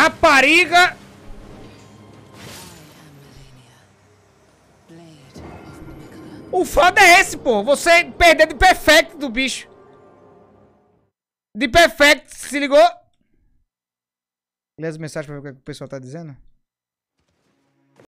Rapariga! O foda é esse, pô. Você perder de perfect do bicho. De perfect, se ligou? Lê as mensagens pra ver o que o pessoal tá dizendo.